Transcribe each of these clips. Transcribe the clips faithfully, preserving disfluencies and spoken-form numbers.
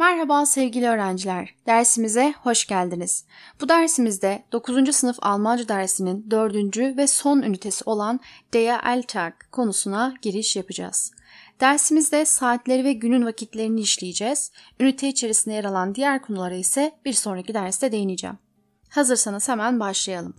Merhaba sevgili öğrenciler, dersimize hoş geldiniz. Bu dersimizde dokuzuncu sınıf Almanca dersinin dördüncü ve son ünitesi olan Der Alltag konusuna giriş yapacağız. Dersimizde saatleri ve günün vakitlerini işleyeceğiz. Ünite içerisinde yer alan diğer konulara ise bir sonraki derste değineceğim. Hazırsanız hemen başlayalım.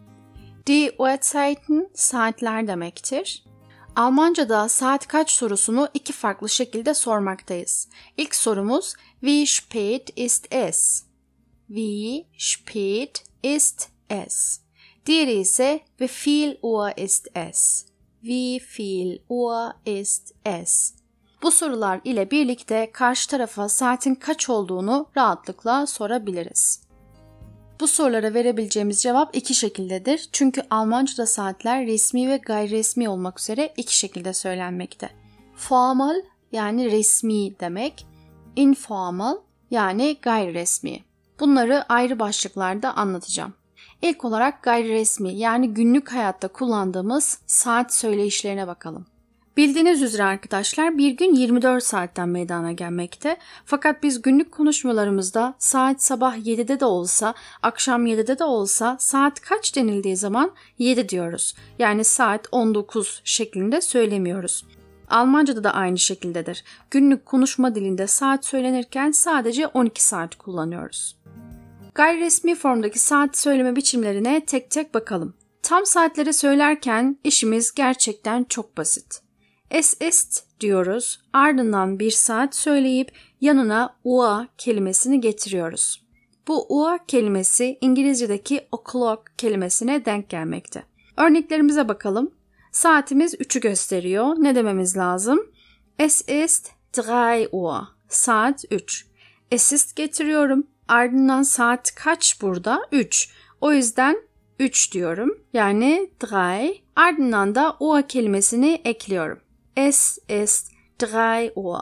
Die Uhrzeiten saatler demektir. Almanca'da saat kaç sorusunu iki farklı şekilde sormaktayız. İlk sorumuz Wie spät ist es? Wie spät ist es? Diğeri ise Wie viel Uhr ist es? Wie viel Uhr ist es? Bu sorular ile birlikte karşı tarafa saatin kaç olduğunu rahatlıkla sorabiliriz. Bu sorulara verebileceğimiz cevap iki şekildedir. Çünkü Almanca'da saatler resmi ve gayri resmi olmak üzere iki şekilde söylenmekte. Formal yani resmi demek, informal yani gayri resmi. Bunları ayrı başlıklarda anlatacağım. İlk olarak gayri resmi yani günlük hayatta kullandığımız saat söyleyişlerine bakalım. Bildiğiniz üzere arkadaşlar bir gün yirmi dört saatten meydana gelmekte. Fakat biz günlük konuşmalarımızda saat sabah yedide de olsa, akşam yedide de olsa saat kaç denildiği zaman yedi diyoruz. Yani saat on dokuz şeklinde söylemiyoruz. Almanca'da da aynı şekildedir. Günlük konuşma dilinde saat söylenirken sadece on iki saat kullanıyoruz. Gayri resmi formdaki saat söyleme biçimlerine tek tek bakalım. Tam saatleri söylerken işimiz gerçekten çok basit. Es ist diyoruz, ardından bir saat söyleyip yanına Uhr kelimesini getiriyoruz. Bu Uhr kelimesi İngilizce'deki o'clock kelimesine denk gelmekte. Örneklerimize bakalım. Saatimiz üçü gösteriyor. Ne dememiz lazım? Es ist drei Uhr. Saat üç. Es ist getiriyorum. Ardından saat kaç burada? üç. O yüzden üç diyorum. Yani drei. Ardından da Uhr kelimesini ekliyorum. Es ist drei Uhr.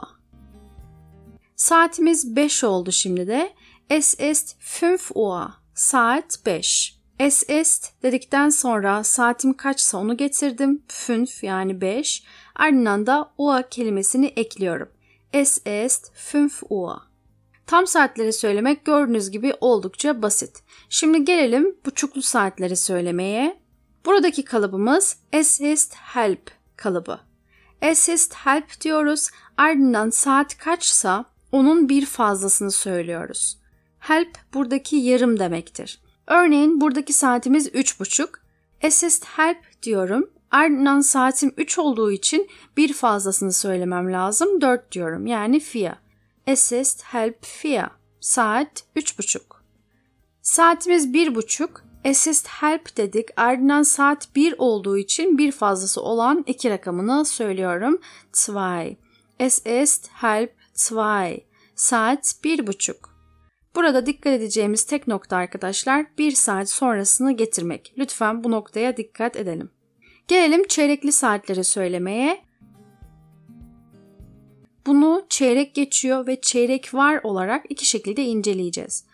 Saatimiz beş oldu şimdi de. Es ist fünf Uhr. Saat beş. Es ist dedikten sonra saatim kaçsa onu getirdim. Fünf yani beş. Ardından da Uhr kelimesini ekliyorum. Es ist fünf Uhr. Tam saatleri söylemek gördüğünüz gibi oldukça basit. Şimdi gelelim buçuklu saatleri söylemeye. Buradaki kalıbımız es ist halb kalıbı. Es ist halb diyoruz, ardından saat kaçsa onun bir fazlasını söylüyoruz. Halb buradaki yarım demektir. Örneğin buradaki saatimiz üç buçuk. Es ist halb diyorum, ardından saatim üç olduğu için bir fazlasını söylemem lazım. dört diyorum yani vier. Es ist halb vier. Saat üç buçuk. Saatimiz bir buçuk. Es ist halb dedik. Ardından saat bir olduğu için bir fazlası olan iki rakamını söylüyorum. zwei. Es ist halb zwei. Saat bir buçuk. Burada dikkat edeceğimiz tek nokta arkadaşlar bir saat sonrasını getirmek. Lütfen bu noktaya dikkat edelim. Gelelim çeyrekli saatleri söylemeye. Bunu çeyrek geçiyor ve çeyrek var olarak iki şekilde inceleyeceğiz.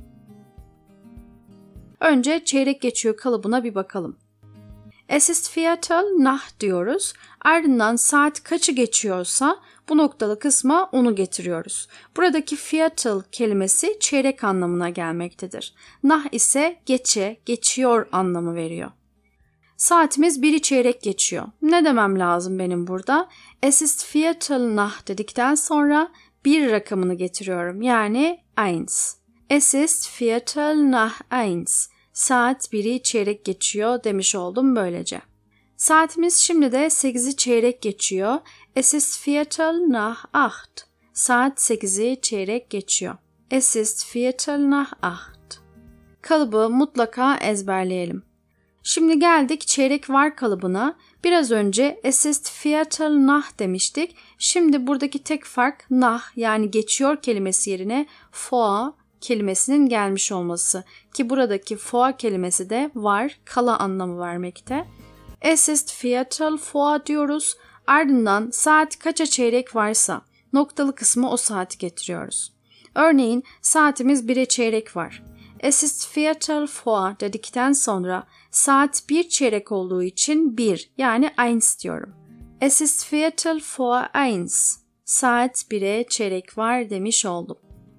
Önce çeyrek geçiyor kalıbına bir bakalım. Es ist Viertel nach diyoruz. Ardından saat kaçı geçiyorsa bu noktalı kısma onu getiriyoruz. Buradaki Viertel kelimesi çeyrek anlamına gelmektedir. Nach ise geçe, geçiyor anlamı veriyor. Saatimiz biri çeyrek geçiyor. Ne demem lazım benim burada? Es ist Viertel nach dedikten sonra bir rakamını getiriyorum. Yani eins. Es ist Viertel nach eins. Saat biri çeyrek geçiyor demiş oldum böylece. Saatimiz şimdi de sekizi çeyrek geçiyor. Es ist Viertel nach acht. Saat sekizi çeyrek geçiyor. Es ist Viertel nach acht. Kalıbı mutlaka ezberleyelim. Şimdi geldik çeyrek var kalıbına. Biraz önce es ist Viertel nach demiştik. Şimdi buradaki tek fark nach yani geçiyor kelimesi yerine vor kelimesinin gelmiş olması ki buradaki vor kelimesi de var, kala anlamı vermekte. Es ist Viertel vor diyoruz. Ardından saat kaça çeyrek varsa noktalı kısmı o saati getiriyoruz. Örneğin saatimiz bire çeyrek var. Es ist Viertel vor dedikten sonra saat bir çeyrek olduğu için bir yani eins diyorum. Es ist Viertel vor eins. Saat bire çeyrek var demiş oldum.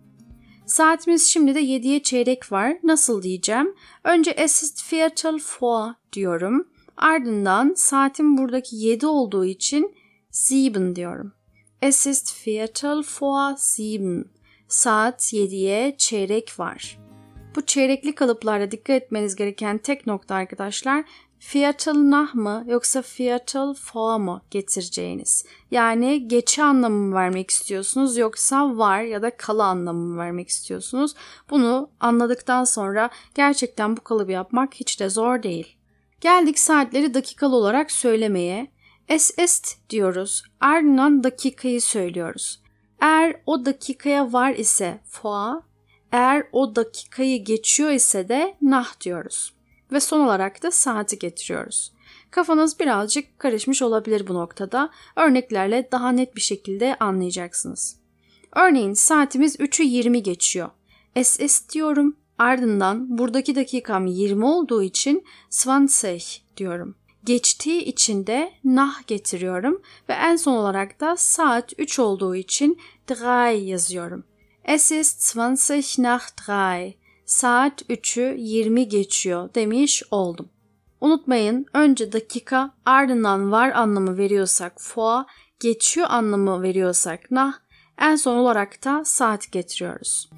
Saatimiz şimdi de yediye çeyrek var. Nasıl diyeceğim? Önce es ist viertel vor diyorum. Ardından saatim buradaki yedi olduğu için sieben diyorum. Es ist viertel vor sieben. Saat yediye çeyrek var. Bu çeyrekli kalıplarda dikkat etmeniz gereken tek nokta arkadaşlar, viertel nach mı yoksa viertel vor mu getireceğiniz. Yani geçe anlamı mı vermek istiyorsunuz yoksa var ya da kala anlamı mı vermek istiyorsunuz. Bunu anladıktan sonra gerçekten bu kalıbı yapmak hiç de zor değil. Geldik saatleri dakikalı olarak söylemeye. Es ist diyoruz. Ardından dakikayı söylüyoruz. Eğer o dakikaya var ise vor, eğer o dakikayı geçiyor ise de nach diyoruz. Ve son olarak da saati getiriyoruz. Kafanız birazcık karışmış olabilir bu noktada. Örneklerle daha net bir şekilde anlayacaksınız. Örneğin saatimiz üçü yirmi geçiyor. Es ist diyorum. Ardından buradaki dakikam yirmi olduğu için zwanzig diyorum. Geçtiği için de nach getiriyorum ve en son olarak da saat üç olduğu için drei yazıyorum. Es ist zwanzig nach drei. Saat üçü yirmi geçiyor demiş oldum. Unutmayın, önce dakika, ardından var anlamı veriyorsak vor, geçiyor anlamı veriyorsak nach, en son olarak da saat getiriyoruz.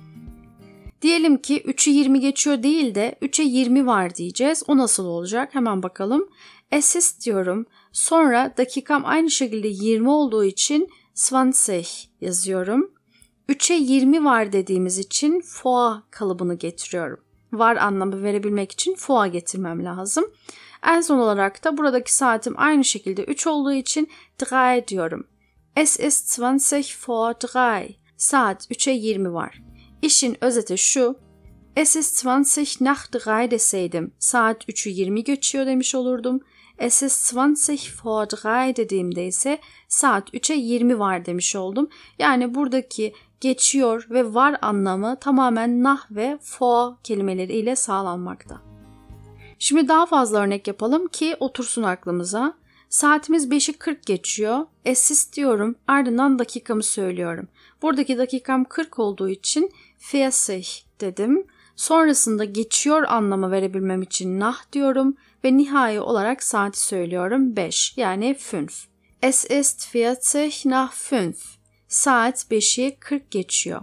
Diyelim ki üçü yirmi geçiyor değil de üçe yirmi var diyeceğiz. O nasıl olacak? Hemen bakalım. Es ist diyorum. Sonra dakikam aynı şekilde yirmi olduğu için zwanzig yazıyorum. üçe yirmi var dediğimiz için vor kalıbını getiriyorum. Var anlamı verebilmek için vor getirmem lazım. En son olarak da buradaki saatim aynı şekilde üç olduğu için drei diyorum. Es ist zwanzig vor drei. Saat üçe yirmi var. İşin özeti şu. Es ist zwanzig nach drei deseydim saat üçü yirmi geçiyor demiş olurdum. Es ist zwanzig vor drei dediğimde ise saat üçe yirmi var demiş oldum. Yani buradaki geçiyor ve var anlamı tamamen nach ve vor kelimeleri ile sağlanmakta. Şimdi daha fazla örnek yapalım ki otursun aklımıza. Saatimiz beşi kırk geçiyor. Es ist diyorum, ardından dakikamı söylüyorum. Buradaki dakikam kırk olduğu için vierzig dedim. Sonrasında geçiyor anlamı verebilmem için nach diyorum ve nihai olarak saati söylüyorum beş yani fünf. Es ist vierzig nach fünf. Saat beşi kırk geçiyor.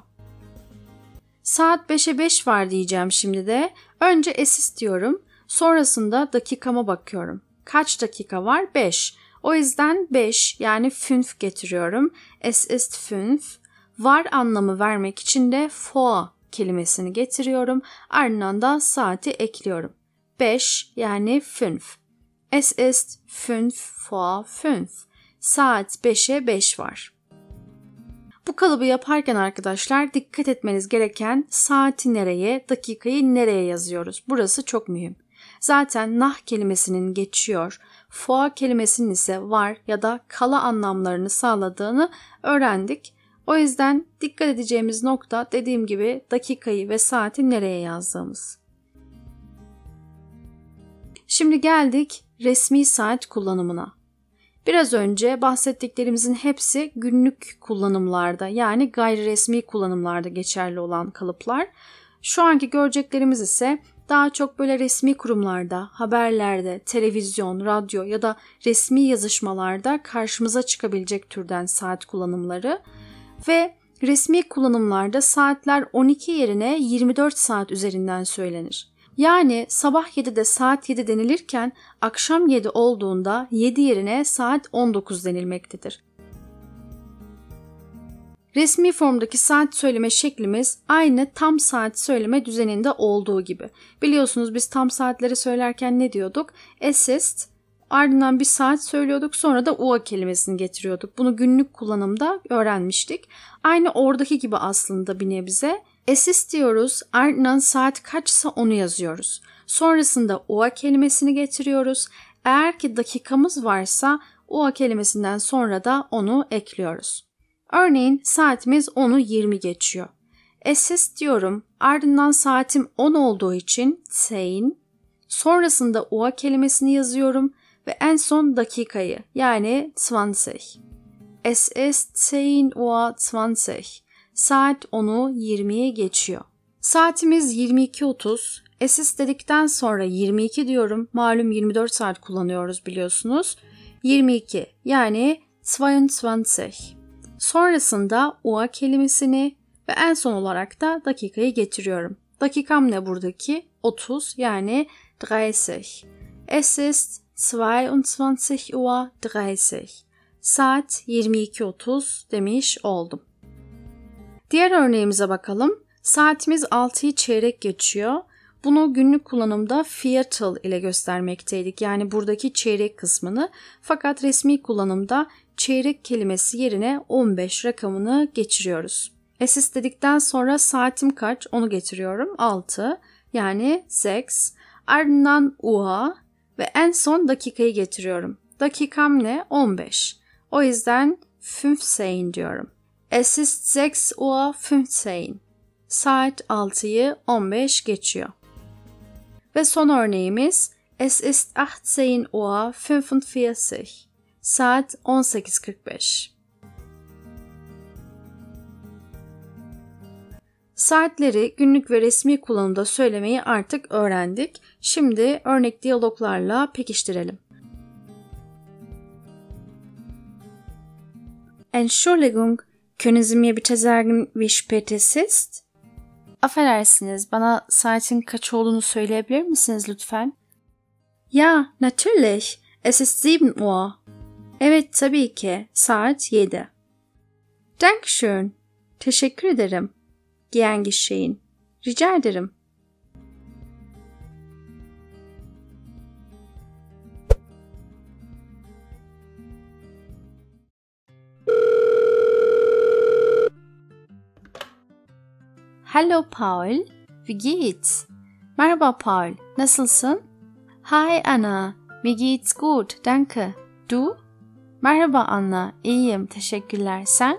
Saat beşe beş var diyeceğim şimdi de. Önce es ist diyorum. Sonrasında dakikama bakıyorum. Kaç dakika var? beş. O yüzden beş yani fünf getiriyorum. Es ist fünf. Var anlamı vermek için de vor kelimesini getiriyorum. Ardından da saati ekliyorum. beş yani fünf. Es ist fünf vor fünf. Saat beşe beş var. Bu kalıbı yaparken arkadaşlar dikkat etmeniz gereken saati nereye, dakikayı nereye yazıyoruz. Burası çok mühim. Zaten nach kelimesinin geçiyor, vor kelimesinin ise var ya da kala anlamlarını sağladığını öğrendik. O yüzden dikkat edeceğimiz nokta dediğim gibi dakikayı ve saati nereye yazdığımız. Şimdi geldik resmi saat kullanımına. Biraz önce bahsettiklerimizin hepsi günlük kullanımlarda yani gayri resmi kullanımlarda geçerli olan kalıplar. Şu anki göreceklerimiz ise daha çok böyle resmi kurumlarda, haberlerde, televizyon, radyo ya da resmi yazışmalarda karşımıza çıkabilecek türden saat kullanımları ve resmi kullanımlarda saatler on iki yerine yirmi dört saat üzerinden söylenir. Yani sabah yedide saat yedi denilirken akşam yedi olduğunda yedi yerine saat on dokuz denilmektedir. Resmi formdaki saat söyleme şeklimiz aynı tam saat söyleme düzeninde olduğu gibi. Biliyorsunuz biz tam saatleri söylerken ne diyorduk? Es ist, ardından bir saat söylüyorduk, sonra da ua kelimesini getiriyorduk. Bunu günlük kullanımda öğrenmiştik. Aynı oradaki gibi aslında bir nebze. Es ist diyoruz, ardından saat kaçsa onu yazıyoruz. Sonrasında ua kelimesini getiriyoruz. Eğer ki dakikamız varsa ua kelimesinden sonra da onu ekliyoruz. Örneğin saatimiz onu yirmi geçiyor. Es ist diyorum, ardından saatim on olduğu için zehn, sonrasında ua kelimesini yazıyorum ve en son dakikayı yani zwanzig. Es ist zehn Uhr zwanzig. Saat onu yirmiye geçiyor. Saatimiz yirmi iki otuz. Es ist dedikten sonra yirmi iki diyorum. Malum yirmi dört saat kullanıyoruz biliyorsunuz. yirmi iki yani yirmi. Sonrasında Uhr kelimesini ve en son olarak da dakikayı getiriyorum. Dakikam ne buradaki? otuz yani dreißig. Es ist zweiundzwanzig Uhr dreißig. Saat yirmi iki otuz demiş oldum. Diğer örneğimize bakalım. Saatimiz altıyı çeyrek geçiyor. Bunu günlük kullanımda Viertel ile göstermekteydik. Yani buradaki çeyrek kısmını. Fakat resmi kullanımda çeyrek kelimesi yerine on beş rakamını geçiriyoruz. Es ist dedikten sonra saatim kaç onu getiriyorum. altı yani seks. Ardından Uhr ve en son dakikayı getiriyorum. Dakikam ne? on beş. O yüzden fünfzehn diyorum. Es ist sechs Uhr fünfzehn. Saat altıyı on beş geçiyor. Ve son örneğimiz Es ist achtzehn Uhr fünfundvierzig. Saat on sekiz kırk beş. Saatleri günlük ve resmi kullanımda söylemeyi artık öğrendik. Şimdi örnek diyaloglarla pekiştirelim. Entschuldigung, können Sie mir bitte sagen, wie spät es ist? Affedersiniz, bana saatin kaç olduğunu söyleyebilir misiniz lütfen? Ja, natürlich. Es ist sieben Uhr. Evet, tabii ki. Saat yedi. Dankeschön. Teşekkür ederim. Gern geschehen. Rica ederim. Hallo Paul, wie geht's? Merhaba Paul, nasılsın? Hi Anna, mir geht's gut, danke. Du? Merhaba Anna, iyiyim, teşekkürler. Sen?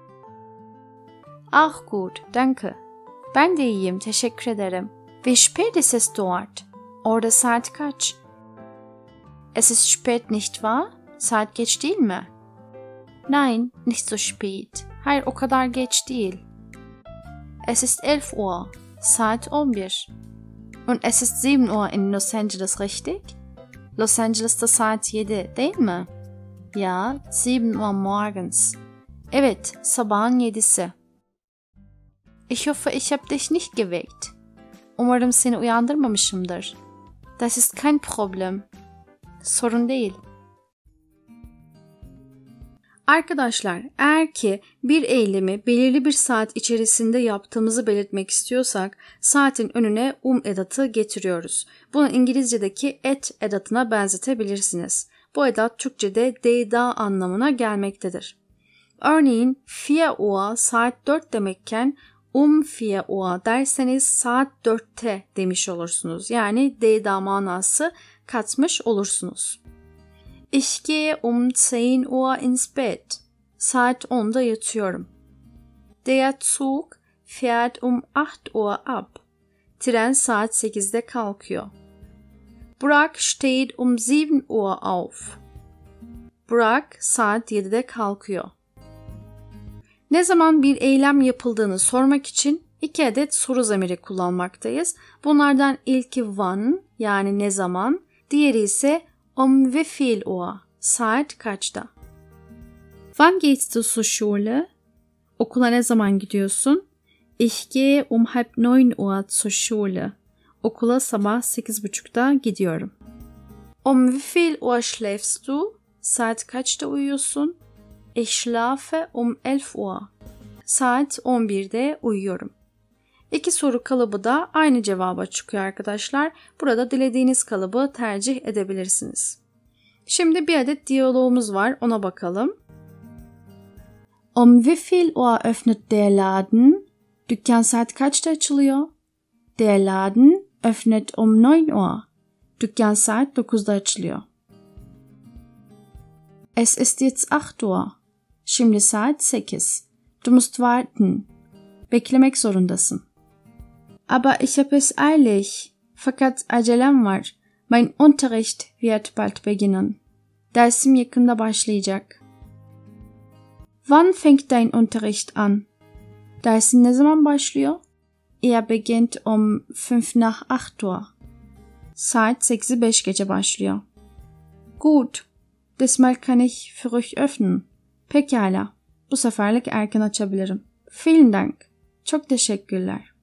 Auch gut, danke. Ben de iyiyim, teşekkür ederim. Wie spät ist es dort? Orada saat kaç? Es ist spät, nicht wahr? Saat geç değil mi? Nein, nicht so spät. Hayır, o kadar geç değil. Es ist elf Uhr. Saat on bir. Und es ist sieben Uhr in Los Angeles, richtig? Los Angeles'ta saat yedi, değil mi? Ja, sieben Uhr morgens. Evet, sabahın yedisi. Ich hoffe, ich habe dich nicht geweckt. Umarım seni uyandırmamışımdır. Das ist kein Problem. Sorun değil. Arkadaşlar, eğer ki bir eylemi belirli bir saat içerisinde yaptığımızı belirtmek istiyorsak saatin önüne um edatı getiriyoruz. Bunu İngilizce'deki at edatına benzetebilirsiniz. Bu edat Türkçe'de deyda anlamına gelmektedir. Örneğin vier Uhr saat dört demekken um vier Uhr derseniz saat dörtte demiş olursunuz. Yani deyda manası katmış olursunuz. Ich gehe um zehn Uhr ins Bett. Saat onda yatıyorum. Der Zug fährt um acht Uhr ab. Tren saat sekizde kalkıyor. Burak steht um sieben Uhr auf. Burak saat yedide kalkıyor. Ne zaman bir eylem yapıldığını sormak için iki adet soru zamiri kullanmaktayız. Bunlardan ilki wann yani ne zaman, diğeri ise um wie viel Uhr, saat kaçta. Wann gehst du zur Schule? Okula ne zaman gidiyorsun? Ich gehe um halb neun Uhr zur Schule. Okula sabah sekiz buçukta gidiyorum. Um wie viel Uhr schläfst du? Saat kaçta uyuyorsun? Ich schlafe um elf Uhr. Saat on birde uyuyorum. İki soru kalıbı da aynı cevaba çıkıyor arkadaşlar. Burada dilediğiniz kalıbı tercih edebilirsiniz. Şimdi bir adet diyalogumuz var, ona bakalım. Um wie viel Uhr öffnet der Laden? Dükkan saat kaçta açılıyor? Der Laden öffnet um neun Uhr. Dükkan saat dokuzda açılıyor. Es ist jetzt acht Uhr. Şimdi saat sekiz. Du musst warten. Beklemek zorundasın. Aber ich habe es eilig. Fakat acelem var. Mein Unterricht wird bald beginnen. Dersim yakında başlayacak. Wann fängt dein Unterricht an? Dersin ne zaman başlıyor? Er beginnt um fünf nach acht Uhr. Saat sekizi beş geçe başlıyor. Gut, diesmal kann ich für euch öffnen. Pekala, bu seferlik erken açabilirim. Vielen Dank. Çok teşekkürler.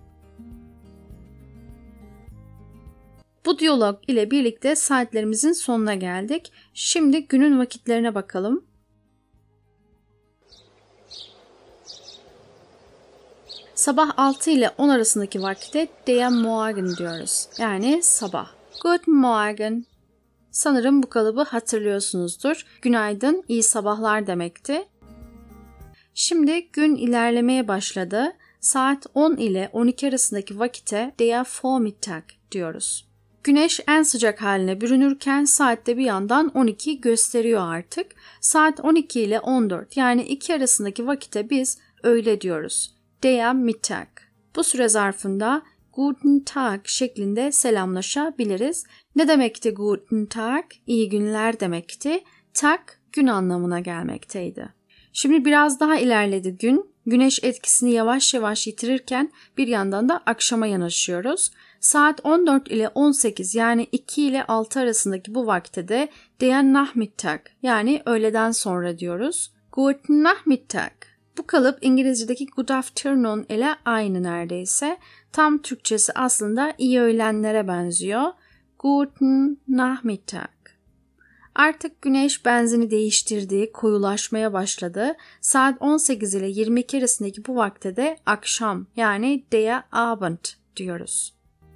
Bu diyalog ile birlikte saatlerimizin sonuna geldik. Şimdi günün vakitlerine bakalım. Sabah altı ile on arasındaki vakitte der Morgen diyoruz. Yani sabah. Guten Morgen. Sanırım bu kalıbı hatırlıyorsunuzdur. Günaydın, iyi sabahlar demekti. Şimdi gün ilerlemeye başladı. Saat on ile on iki arasındaki vakite der Vormittag diyoruz. Güneş en sıcak haline bürünürken saatte bir yandan on iki gösteriyor artık. Saat on iki ile on dört yani iki arasındaki vakite biz öğle diyoruz. Der Mittag. Bu süre zarfında Guten Tag şeklinde selamlaşabiliriz. Ne demekti Guten Tag? İyi günler demekti. Tag gün anlamına gelmekteydi. Şimdi biraz daha ilerledi gün. Güneş etkisini yavaş yavaş yitirirken bir yandan da akşama yanaşıyoruz. Saat on dört ile on sekiz yani iki ile altı arasındaki bu vakte de der Nachmittag yani öğleden sonra diyoruz. Guten Nachmittag. Bu kalıp İngilizce'deki good afternoon ile aynı neredeyse. Tam Türkçesi aslında iyi öğlenlere benziyor. Guten Nachmittag. Artık güneş benzini değiştirdi, koyulaşmaya başladı. Saat on sekiz ile yirmi iki arasındaki bu vakte de akşam yani der Abend diyoruz.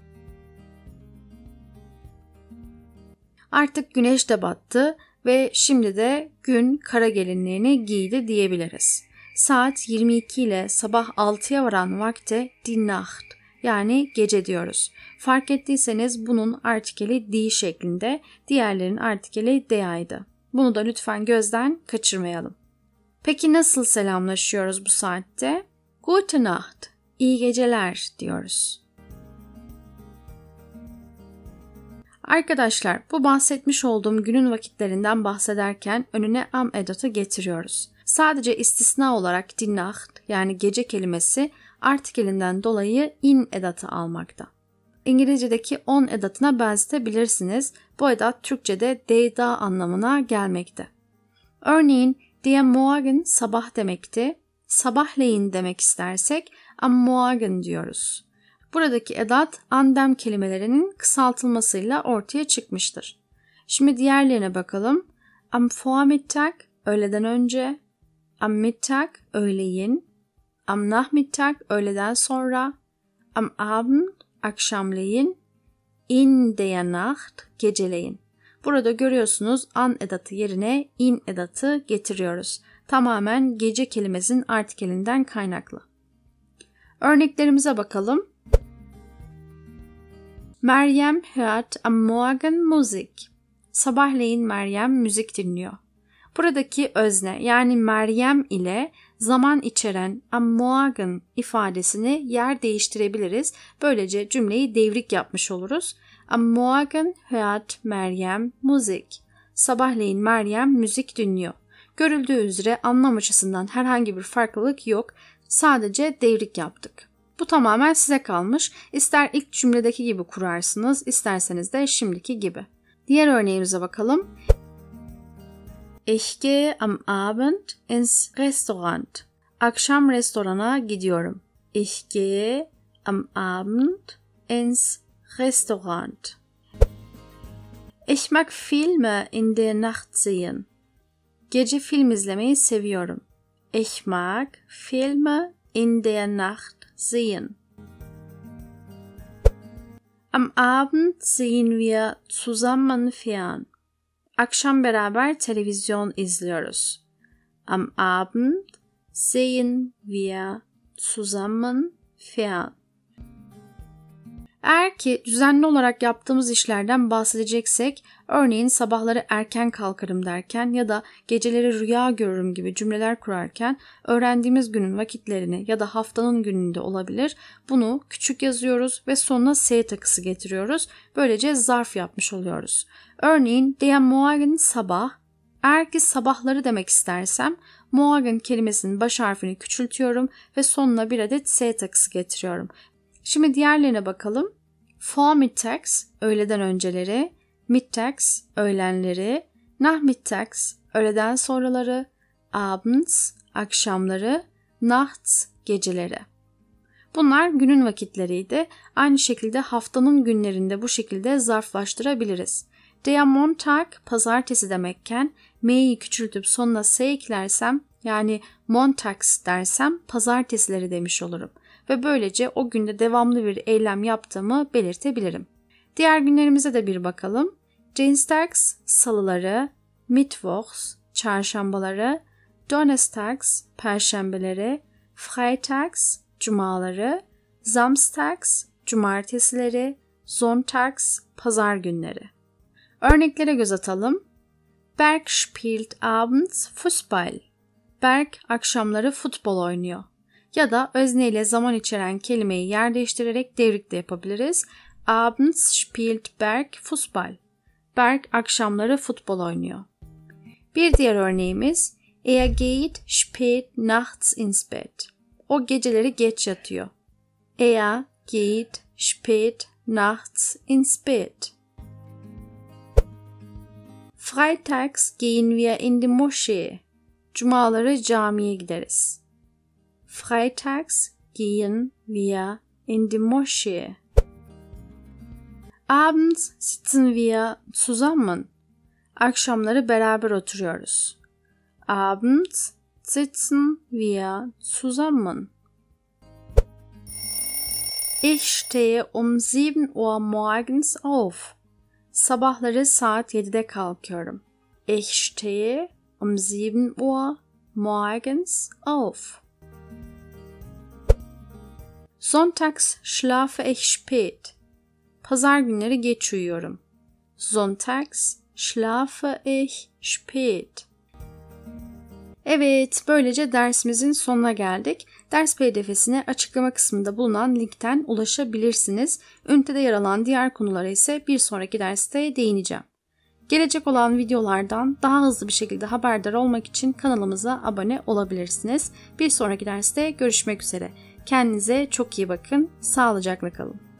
Artık güneş de battı ve şimdi de gün kara gelinliğini giydi diyebiliriz. Saat yirmi iki ile sabah altıya varan vakte die Nacht yani gece diyoruz. Fark ettiyseniz bunun artikeli die şeklinde, diğerlerin artikeli dea'ydı. Bunu da lütfen gözden kaçırmayalım. Peki nasıl selamlaşıyoruz bu saatte? Gute Nacht, iyi geceler diyoruz. Arkadaşlar bu bahsetmiş olduğum günün vakitlerinden bahsederken önüne am edatı getiriyoruz. Sadece istisna olarak die Nacht yani gece kelimesi artikelinden dolayı in edatı almakta. İngilizce'deki on edatına benzetebilirsiniz. Bu edat Türkçe'de deyda anlamına gelmekte. Örneğin der Morgen sabah demekti. Sabahleyin demek istersek am Morgen diyoruz. Buradaki edat andem kelimelerinin kısaltılmasıyla ortaya çıkmıştır. Şimdi diğerlerine bakalım. Am Vormittag öğleden önce, am Mittag öğleyin, am Nachmittag öğleden sonra, am Abend akşamleyin, in der Nacht geceleyin. Burada görüyorsunuz an edatı yerine in edatı getiriyoruz. Tamamen gece kelimesinin artikelinden kaynaklı. Örneklerimize bakalım. Meryem hört am Morgen Musik. Sabahleyin Meryem müzik dinliyor. Buradaki özne yani Meryem ile zaman içeren am Morgen ifadesini yer değiştirebiliriz. Böylece cümleyi devrik yapmış oluruz. Am Morgen hört Meryem Musik. Sabahleyin Meryem müzik dinliyor. Görüldüğü üzere anlam açısından herhangi bir farklılık yok. Sadece devrik yaptık. Bu tamamen size kalmış. İster ilk cümledeki gibi kurarsınız, isterseniz de şimdiki gibi. Diğer örneğimize bakalım. Ich gehe am Abend ins Restaurant. Akşam restorana gidiyorum. Ich gehe am Abend ins Restaurant. Ich mag Filme in der Nacht sehen. Gece film izlemeyi seviyorum. Ich mag Filme in der Nacht sehen. Am Abend sehen wir zusammen fern. Akşam beraber televizyon izliyoruz. Am Abend sehen wir zusammen fern. Eğer ki düzenli olarak yaptığımız işlerden bahsedeceksek, örneğin sabahları erken kalkarım derken ya da geceleri rüya görürüm gibi cümleler kurarken öğrendiğimiz günün vakitlerini ya da haftanın gününde olabilir. Bunu küçük yazıyoruz ve sonuna S takısı getiriyoruz. Böylece zarf yapmış oluyoruz. Örneğin der Morgen sabah, Eğer ki sabahları demek istersem morgen kelimesinin baş harfini küçültüyorum ve sonuna bir adet S takısı getiriyorum. Şimdi diğerlerine bakalım. Vormittags, öğleden önceleri, mittags, öğlenleri, nachmittags, öğleden sonraları, abends, akşamları, nachts, geceleri. Bunlar günün vakitleriydi. Aynı şekilde haftanın günlerinde bu şekilde zarflaştırabiliriz. Der Montag, pazartesi demekken M'yi küçültüp sonuna S eklersem, yani montags dersem pazartesileri demiş olurum. Ve böylece o günde devamlı bir eylem yaptığımı belirtebilirim. Diğer günlerimize de bir bakalım. Dienstags, salıları, Mittwochs, çarşambaları, Donnerstags, perşembeleri, Freitags, cumaları, Samstags, cumartesileri, Sonntags, pazar günleri. Örneklere göz atalım. Berg spielt abends Fußball. Berg akşamları futbol oynuyor. Ya da özne ile zaman içeren kelimeyi yer değiştirerek devrik de yapabiliriz. Abends spielt Berg Fußball. Berg akşamları futbol oynuyor. Bir diğer örneğimiz Er geht spät nachts ins Bett. O geceleri geç yatıyor. Er geht spät nachts ins Bett. Freitags gehen wir in die Moschee. Cumaları camiye gideriz. Freitags gehen wir in die Moschee. Abends sitzen wir zusammen. Akşamları beraber oturuyoruz. Abends sitzen wir zusammen. Ich stehe um sieben Uhr morgens auf. Sabahları saat yedide kalkıyorum. Ich stehe um sieben Uhr morgens auf. Sonntags schlafe ich spät. Pazar günleri geç uyuyorum. Sonntags schlafe ich spät. Evet, böylece dersimizin sonuna geldik. Ders P D F'sine açıklama kısmında bulunan linkten ulaşabilirsiniz. Ünitede yer alan diğer konulara ise bir sonraki derste değineceğim. Gelecek olan videolardan daha hızlı bir şekilde haberdar olmak için kanalımıza abone olabilirsiniz. Bir sonraki derste görüşmek üzere. Kendinize çok iyi bakın, sağlıcakla kalın.